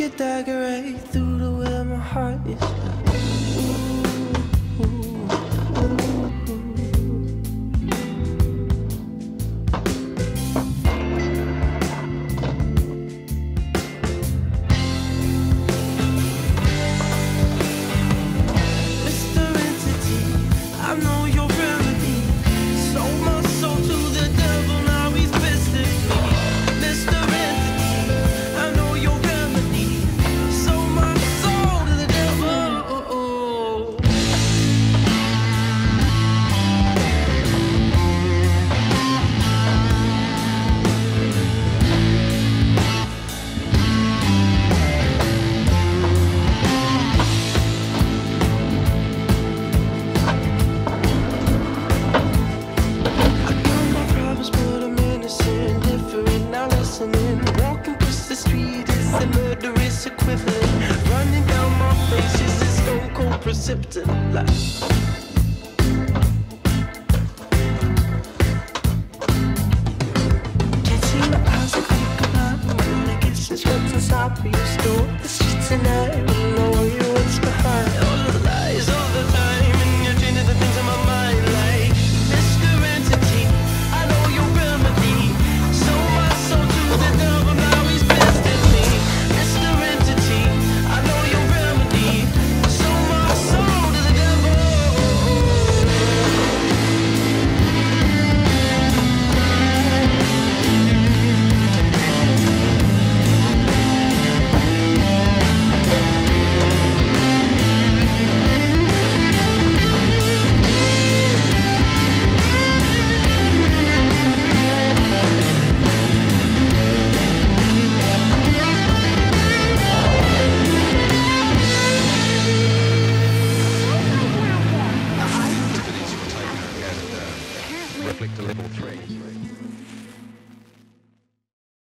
your dagger right through to where my heart is. Walking across the street is the murderous equivalent. Running down my face is a stone cold precipitant life. Can't see my eyes, I think about all I guess is what's inside me. You stole the streets and I